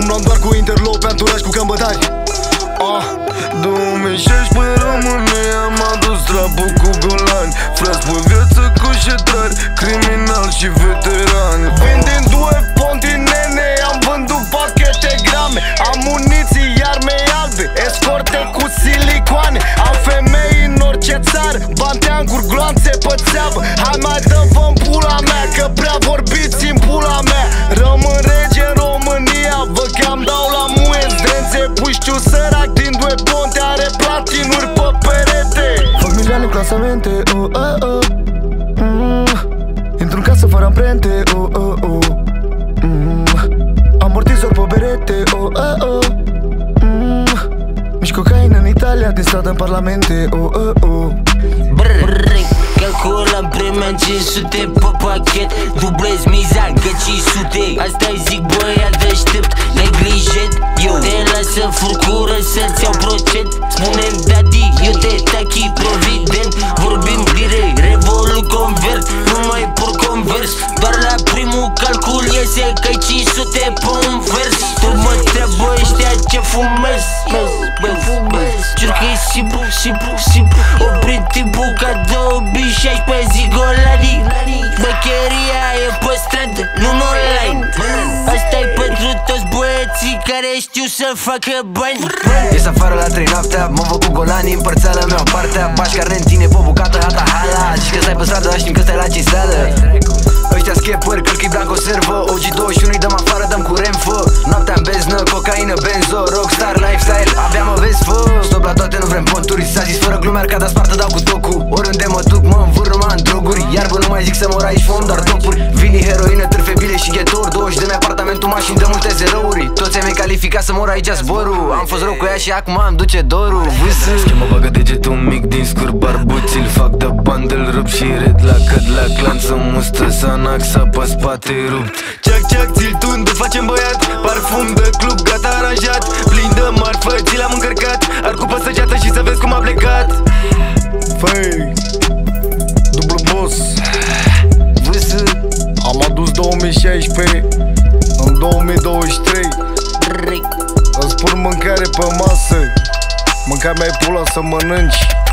Umblam doar cu interlope, pe anturaj cu cămbătari. 2016 România m-a dus trapul cu golani. Frați pe viață cu șetrari, criminal și veterani. Vindem due pontinene, am vândut pachete grame. Am muniții, armei albe, escorte cu silicoane. Am femei în orice țară, banteanguri, gloanțe pe țeavă. Hai mai dă-vă-n pula mea, că prea vorbiți în pula mea. Rămân rege în România, vă cam dau la muie zdențe. Puștiu sărac din due ponte, are platinuri pe perete. Fac milioane în clasamente, intru în casă fără amprente, amortizor pe berete, mici cocaină în Italia, din stradă în parlamente, calculăm premia în 500 pe pachet. Dublezi miza că 500. Asta-i zic băiat deștept, neglijent. Eu te las să furcură, să-ți iau procent. Spune-mi daddy, eu te tachi provident. Vorbim direct, revolu convert. Nu mai pur convers, doar la primul calcul iese că-i 500 pe un vers. Tu mă treabă ăștia ce fumez. Jur că-i simplu. Oprit timpul ca 2016 zigolanii. Băcheria e pe stradă, nu online. Asta-i pentru toți băieții care știu să facă bani. Ies afară la 3 noaptea, mă văd cu golanii, împărțeală mea o partea. Bași carne în tine, pe o bucată, hata hala. Zici că stai pe stradă, știm că stai la cinsteală. Ăștia schepări, călcâi blanc o servă. OG21-i dăm afară, dăm cu remfă. Noaptea în beznă, cocaină, benzo, rockstar, lifestyle, abia mă vezi, fă. Stop la toate, nu vrem ponturi. S-a zis fără glume, arcada spartă, dau cu tocul. Oriunde mă duc, mă învâr numai în droguri. Iarbă nu mai zic să mor aici, fum doar topuri. Vini, heroină, târfe, bile și ghetori. 20 de mii apartamentul, mașini de multe zerouri. Toți ai mei calificat să mor aici zborul. Am fost rău cu ea și acum îmi duce dorul. Schimă bagă degetul mic din scur, barbuțil fac de bandel, rup și red la căd la clanță, mustă sanaxa pe spate rupt. Ceac, ți-l tunde, facem băiat. Parfum de club, gata aranjat. Plin de marfă, ți l-am încărcat. Arcu pe săgeată și să vezi cum a plecat. Făi, dublu boss. Am adus 2016 în 2023. Îți pun mâncare pe masă, mâncare mai pula să mănânci.